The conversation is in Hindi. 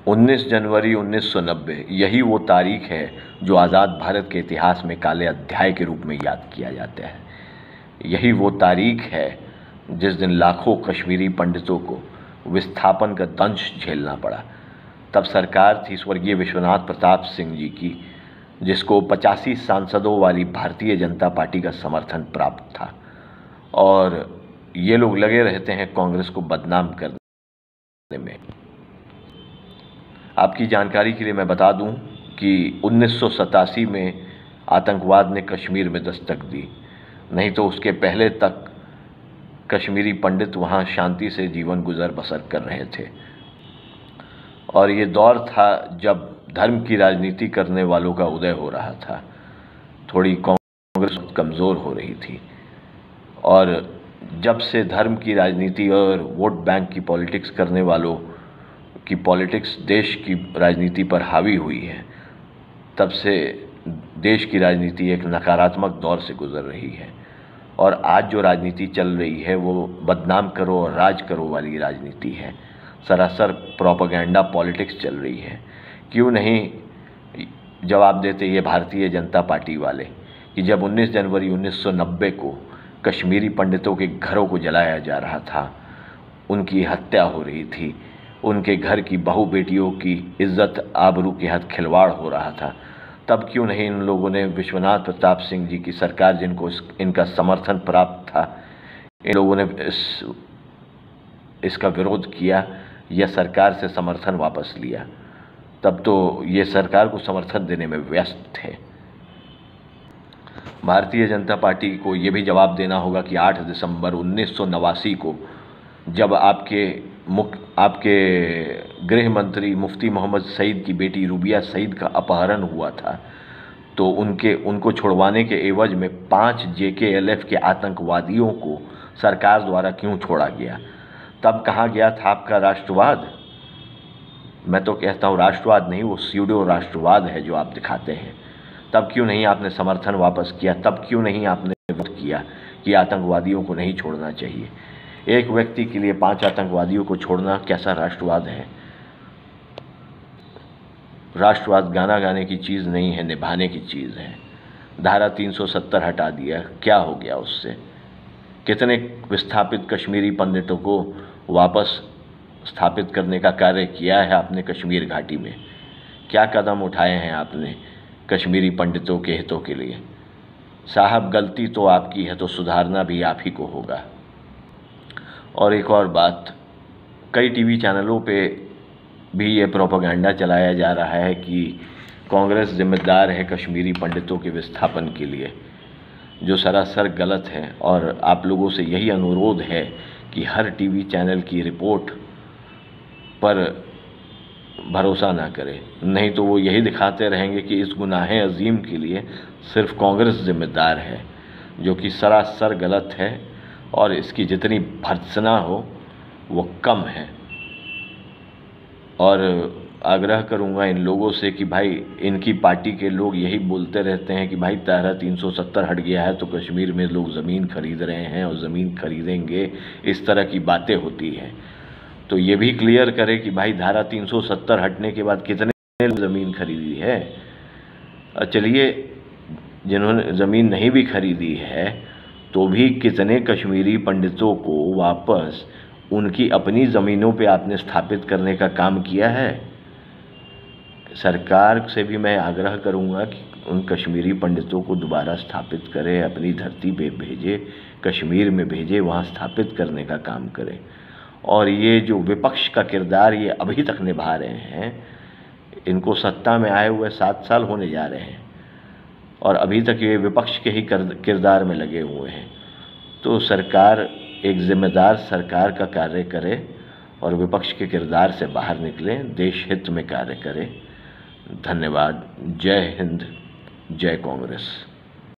19 जनवरी 1990 यही वो तारीख है जो आज़ाद भारत के इतिहास में काले अध्याय के रूप में याद किया जाता है। यही वो तारीख है जिस दिन लाखों कश्मीरी पंडितों को विस्थापन का दंश झेलना पड़ा। तब सरकार थी स्वर्गीय विश्वनाथ प्रताप सिंह जी की, जिसको 85 सांसदों वाली भारतीय जनता पार्टी का समर्थन प्राप्त था, और ये लोग लगे रहते हैं कांग्रेस को बदनाम करने में। आपकी जानकारी के लिए मैं बता दूं कि 1987 में आतंकवाद ने कश्मीर में दस्तक दी, नहीं तो उसके पहले तक कश्मीरी पंडित वहां शांति से जीवन गुजर बसर कर रहे थे। और ये दौर था जब धर्म की राजनीति करने वालों का उदय हो रहा था। थोड़ी कांग्रेस कमज़ोर हो रही थी, और जब से धर्म की राजनीति और वोट बैंक की पॉलिटिक्स करने वालों की पॉलिटिक्स देश की राजनीति पर हावी हुई है, तब से देश की राजनीति एक नकारात्मक दौर से गुजर रही है। और आज जो राजनीति चल रही है वो बदनाम करो और राज करो वाली राजनीति है। सरासर प्रोपेगेंडा पॉलिटिक्स चल रही है। क्यों नहीं जवाब देते ये भारतीय जनता पार्टी वाले कि जब 19 जनवरी 1990 को कश्मीरी पंडितों के घरों को जलाया जा रहा था, उनकी हत्या हो रही थी, उनके घर की बहू बेटियों की इज्जत आबरू के हाथ खिलवाड़ हो रहा था, तब क्यों नहीं इन लोगों ने विश्वनाथ प्रताप सिंह जी की सरकार, जिनको इनका समर्थन प्राप्त था, इन लोगों ने इसका विरोध किया या सरकार से समर्थन वापस लिया? तब तो ये सरकार को समर्थन देने में व्यस्त थे। भारतीय जनता पार्टी को ये भी जवाब देना होगा कि 8 दिसंबर 1989 को जब आपके गृह मंत्री मुफ्ती मोहम्मद सईद की बेटी रुबिया सईद का अपहरण हुआ था, तो उनको छुड़वाने के एवज में 5 JKLF के आतंकवादियों को सरकार द्वारा क्यों छोड़ा गया? तब कहाँ गया था आपका राष्ट्रवाद? मैं तो कहता हूँ राष्ट्रवाद नहीं, वो स्यूडो राष्ट्रवाद है जो आप दिखाते हैं। तब क्यों नहीं आपने समर्थन वापस किया? तब क्यों नहीं आपने विरोध किया कि आतंकवादियों को नहीं छोड़ना चाहिए? एक व्यक्ति के लिए 5 आतंकवादियों को छोड़ना कैसा राष्ट्रवाद है? राष्ट्रवाद गाना गाने की चीज़ नहीं है, निभाने की चीज़ है। धारा 370 हटा दिया, क्या हो गया उससे? कितने विस्थापित कश्मीरी पंडितों को वापस स्थापित करने का कार्य किया है आपने कश्मीर घाटी में? क्या कदम उठाए हैं आपने कश्मीरी पंडितों के हितों के लिए? साहब, गलती तो आपकी है, तो सुधारना भी आप ही को होगा। और एक और बात, कई टीवी चैनलों पे भी ये प्रोपेगेंडा चलाया जा रहा है कि कांग्रेस जिम्मेदार है कश्मीरी पंडितों के विस्थापन के लिए, जो सरासर गलत है। और आप लोगों से यही अनुरोध है कि हर टीवी चैनल की रिपोर्ट पर भरोसा ना करें, नहीं तो वो यही दिखाते रहेंगे कि इस गुनाह अजीम के लिए सिर्फ कांग्रेस जिम्मेदार है, जो कि सरासर गलत है, और इसकी जितनी भर्त्सना हो वो कम है। और आग्रह करूंगा इन लोगों से कि भाई, इनकी पार्टी के लोग यही बोलते रहते हैं कि भाई धारा 370 हट गया है तो कश्मीर में लोग ज़मीन खरीद रहे हैं और ज़मीन खरीदेंगे, इस तरह की बातें होती हैं। तो ये भी क्लियर करें कि भाई धारा 370 हटने के बाद कितने ज़मीन खरीदी है। चलिए, जिन्होंने ज़मीन नहीं भी खरीदी है तो भी कितने कश्मीरी पंडितों को वापस उनकी अपनी ज़मीनों पे आपने स्थापित करने का काम किया है? सरकार से भी मैं आग्रह करूंगा कि उन कश्मीरी पंडितों को दोबारा स्थापित करें, अपनी धरती पे भेजे, कश्मीर में भेजे, वहाँ स्थापित करने का काम करें। और ये जो विपक्ष का किरदार ये अभी तक निभा रहे हैं, इनको सत्ता में आए हुए 7 साल होने जा रहे हैं और अभी तक ये विपक्ष के ही किरदार में लगे हुए हैं। तो सरकार एक जिम्मेदार सरकार का कार्य करे और विपक्ष के किरदार से बाहर निकले, देश हित में कार्य करे। धन्यवाद। जय हिंद, जय कांग्रेस।